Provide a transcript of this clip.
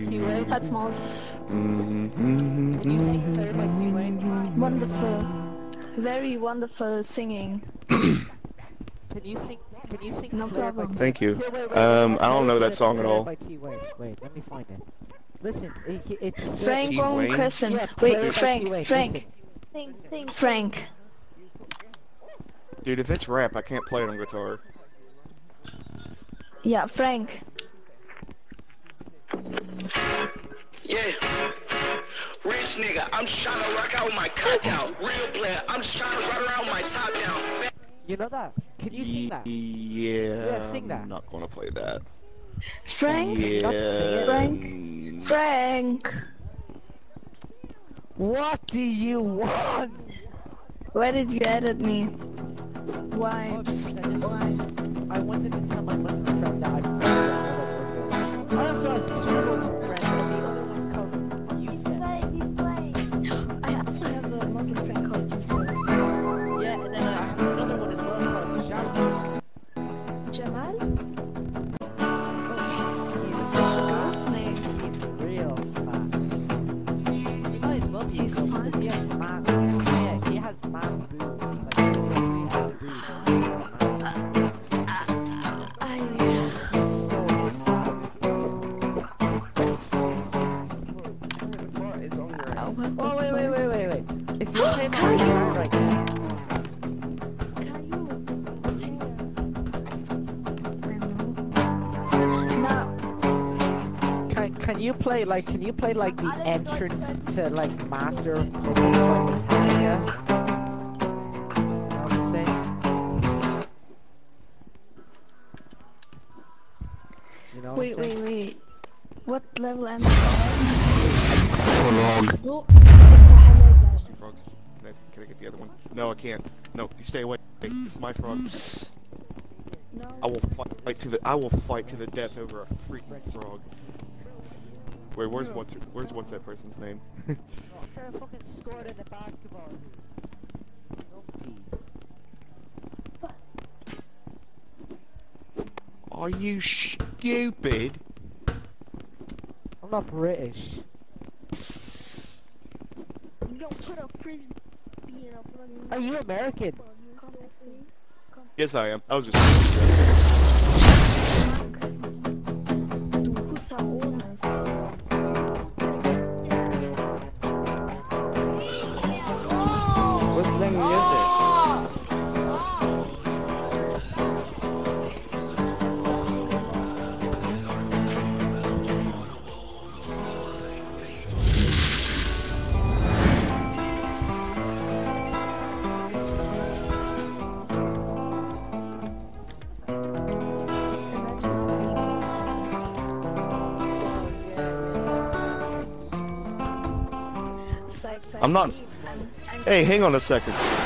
T-Way? That's small. Can you sing Player by T-Way? Wonderful. Very wonderful singing. Can you sing No Player problem. by T-Way? Thank you. Here, wait, I don't know that song at all. Player by T-Way. Wait, let me find it. Listen, it's... Frank, T-Way? one question. Yeah, Player Wait, by T-Way, Frank. Frank. Dude, if it's rap, I can't play it on guitar. Yeah, Frank. Yeah. Rich nigga, I'm just trying to rock out with my cock out. Real player, I'm just trying to run around with my top down. You know that? Can you sing that? Yeah, sing that. I'm not gonna play that. Frank? Yeah. Frank? Frank! What do you want? Why did you edit me? Why? Oh, I wanted to tell my Muslim friend that I'm Muslim. I also have two Muslim friends, but the other one's called Yusef. I also have a Muslim friend called Yusef. Yeah, and then I have another one as well called Jamal. Jamal? He's real fat. He might as well be He's because fat? he has man. Yeah, he has man boobs. Like, he literally has boobs. So oh, wait. If you play my guitar right now. Can you play like the entrance to like Master of Pokemon Italia? You know what I'm saying? You know what I'm saying? Wait. What level am I Prologue. on? Frogs. Can I get the other one? No, I can't. No, you stay away. It's my frog. No. I will fight to the death over a freaking frog. Wait, where's what's that person's name? I'm trying to fucking score in the basketball. Are you stupid? I'm not British. You don't put a frisbee in a fucking... Are you American? Yes, I am. I was just. Who's playing music? I'm not. Hey, hang on a second.